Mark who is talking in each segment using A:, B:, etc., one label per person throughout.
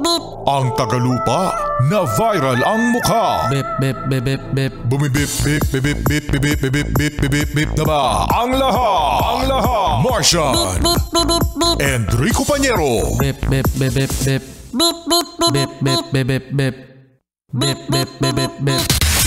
A: Ang tagalupa na viral ang mukha.
B: Bip bip bip bip bip.
A: Bumibip bip bip bip bip bip bip bip bip bip bip na ba? Ang lahat. Martian. Enrico Pañero.
B: Bip bip bip bip bip. Bip bip bip bip bip bip bip. Bip bip bip bip bip.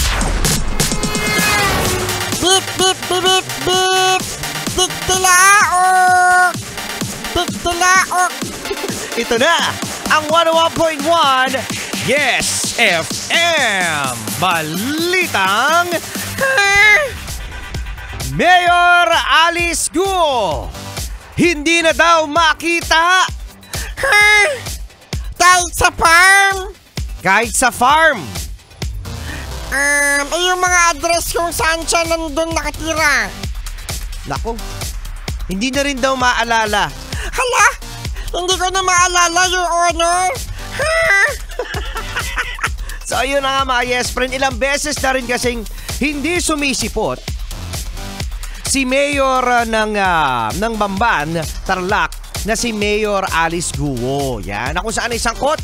C: Bip bip bip bip bip. Tiktilaok. Tiktilaok.
D: Ito na ang 101.1 Yes FM Balitang Mayor Alice Guo hindi na daw makita
C: Kahit sa farm.
D: kahit sa farm.
C: Yung mga address kung saan siya nandun nakatira.
D: Naku, hindi na rin daw maalala.
C: Hala, hindi ko na maalala, Your Honor.
D: So ayun na nga mga yes friend, ilang beses na rin kasing hindi sumisipot si Mayor ng Bamban, Tarlac na si Mayor Alice Guo. Yan, na kung saan ay sangkot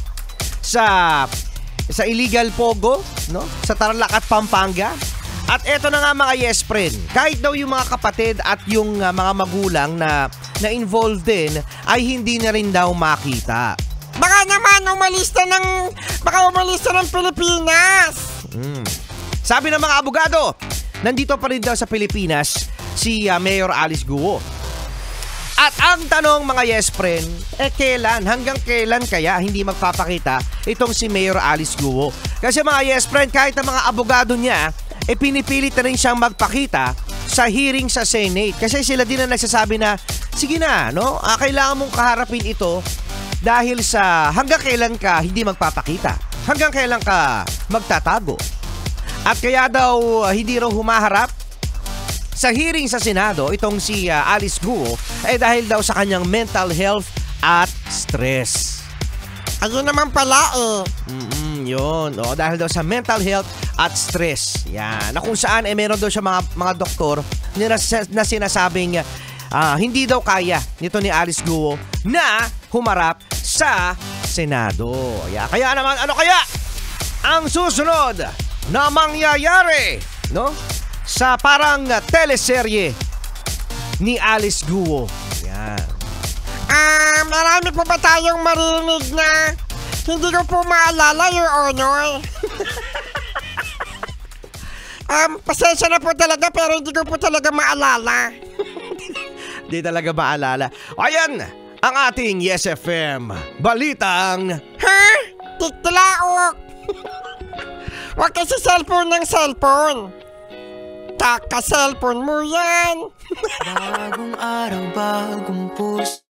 D: sa illegal pogo, no? Sa Tarlac at Pampanga. At eto na nga mga yes friend, kahit daw yung mga kapatid at yung mga magulang na involved din ay hindi na rin daw makita.
C: Baka naman umalis na ng Pilipinas.
D: Sabi ng mga abogado, nandito pa rin daw sa Pilipinas si Mayor Alice Guo. At ang tanong mga yes friend, hanggang kailan kaya hindi magpapakita itong si Mayor Alice Guo? Kasi mga yes friend, kahit ang mga abogado niya, pinipilit na rin siyang magpakita sa hearing sa Senate. Kasi sila din ang nagsasabi na, sige na, no? Kailangan mong kaharapin ito dahil sa hanggang kailan ka hindi magpapakita. Hanggang kailan ka magtatago. At kaya daw hindi raw humaharap sa hearing sa Senado itong si Alice Guo dahil daw sa kanyang mental health at stress.
C: Ayun naman pala
D: Yun, dahil daw sa mental health at stress. Yan, na kung saan meron daw siya mga doktor na sinasabing hindi daw kaya nito ni Alice Guo na humarap sa Senado. Kaya naman, ano kaya ang susunod na mangyayari, no? Sa parang teleserye ni Alice Guo. Yan.
C: Marami po ba tayong marinig na hindi ko po maalala, Your Honor? Pasensya na po talaga pero hindi ko po talaga maalala.
D: Hindi talaga maalala. Ayan, ang ating Yes FM Balitang
C: Tiktilaok. Huwag kasi cellphone ng cellphone. Kaka-cellphone mo yan.
E: Bagong araw, bagong puso.